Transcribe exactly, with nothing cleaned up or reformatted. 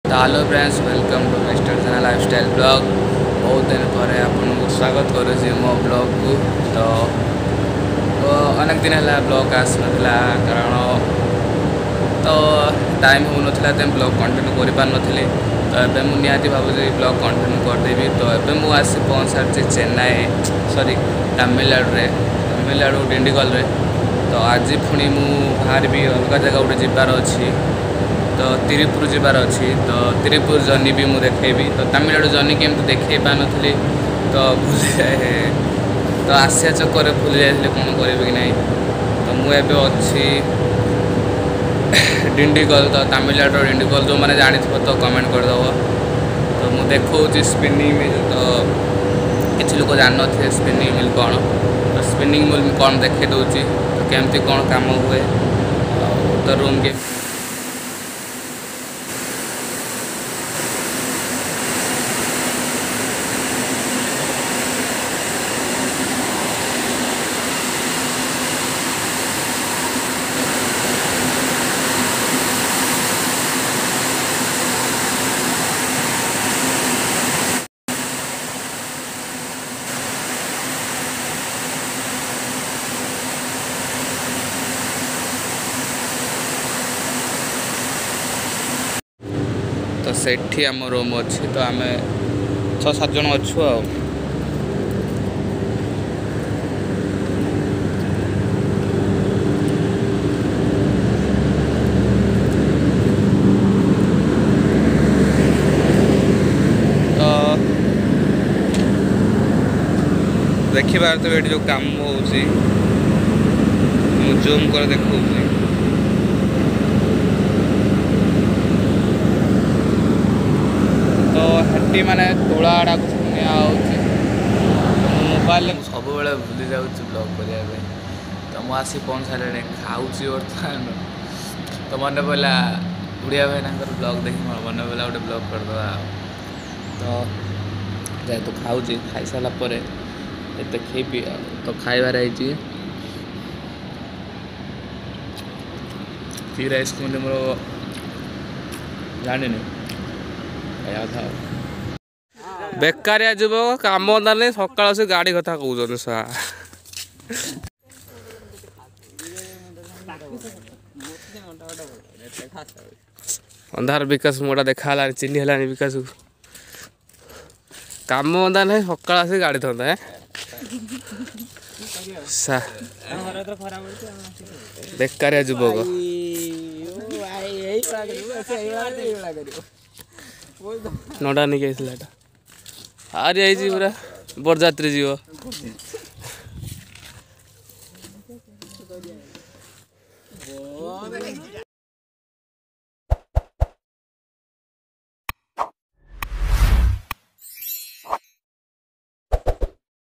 Hello friends, welcome to mister channel lifestyle blog. बहुत दिन पर आपको स्वागत करुँच मो ब्लॉग को। तो अनेक दिन है ब्लॉग आसना कारण तो टाइम हो ना ब्लॉग कंटिन्यू कर पार नी। तो ये मुझे निहाती भावुँ ब्लॉग कंटिन्यू करदेवी। तो ये मुझे आसी पहुँच सारी चेन्नई सॉरी तमिलनाडु तमिलनाडु डिंडिगल रे। तो आज पुणी मु बाहर भी अलग जगह गोटे जीवार अच्छी। तो तिरुपुर जीवार अच्छी। तो तिरुपुर जर्नी भी मुझे देखेबी। तो तमिलनाडु जर्नी केमती देखे पान नी तो भूली जाए। तो आसिया चक्कर भूली जाइए कौन करी कि नहीं। तो मुझे अच्छी डिंडिगल। तो तमिलनाडु डिंडिगल जो मैंने जानी तो कमेंट करदेव। तो मुझे देखा स्पिनिंग मिल। तो किसी लोग जान थे स्पिनिंग मिल कौन। तो स्पिनिंग मिल कौन देखे दूसरी तो केमती कौन काम हुए। तो रूम के तो सेठी आम रूम अच्छी। तो आम छः सात जन अच्छु आ। तो देखी बार तो ये जो काम हो जूम कर देखा। तो हेटी माने तोला आड़ा को सुनिया मोबाइल सब बेले भूली जाऊँ ब्लॉग करने। तो मुझे कौन सारे खाऊँ बर्तमान। तो मन पड़ा उड़िया भाई ब्लॉग देखी मन पड़ा गोटे ब्लॉग करदे। तो जेहेतु खाऊँ खाई सारापर देखेबी। तो खाइबार कि राइस कहते मोर जानी था बेकारिया जुबक काम धंदा नहीं। सकाल से गाड़ी कथा कहते सा अंधार विकास मोटा देखा चिन्ह है विकास काम धंदा नहीं। सकाल से गाड़ी धंदा है बेकारिया जुबक नडा नहीं कही आर आई पूरा बरजात्री जीव।